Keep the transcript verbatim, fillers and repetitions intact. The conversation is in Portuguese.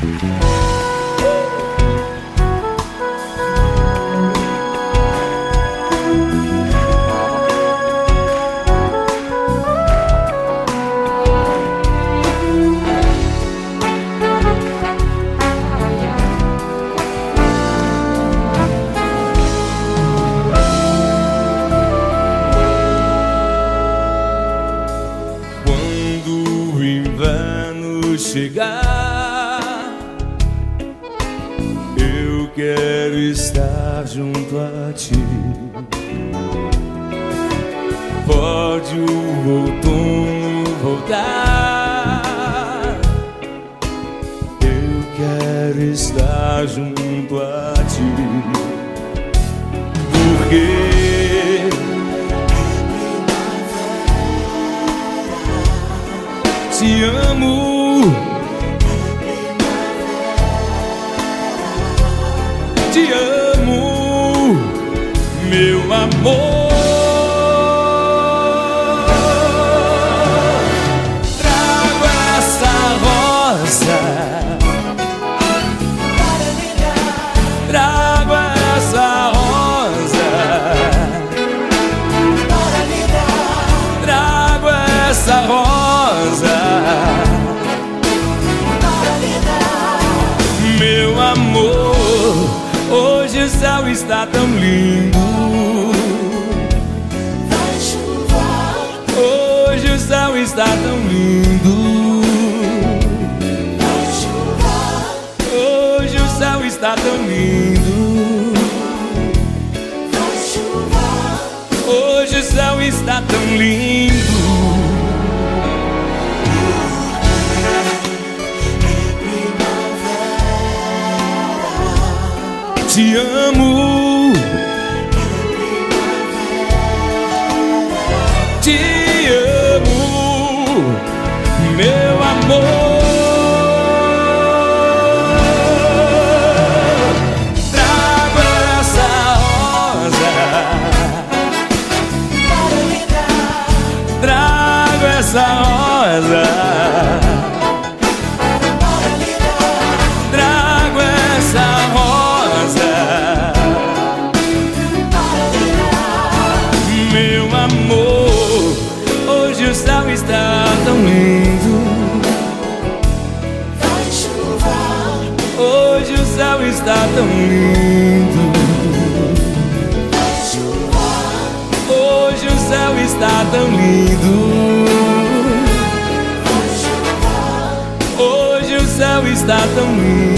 Chegar, eu quero estar junto a ti. Pode o outono voltar, eu quero estar junto a ti, porque te amo. Te amo, meu amor. Trago essa rosa, trago essa rosa, trago essa rosa, meu amor. Hoje o céu está tão lindo, vai chuvar. Hoje o céu está tão lindo, vai chuvar. Hoje o céu está tão lindo, vai chuvar. Hoje o céu está tão lindo. Te amo, te amo, meu amor. Trago essa rosa, trago essa rosa, trago essa rosa, meu amor. Hoje o céu está tão lindo, vai chuvar. hoje o céu está tão lindo, vai chuvar. hoje o céu está tão lindo, vai chuvar. hoje o céu está tão lindo.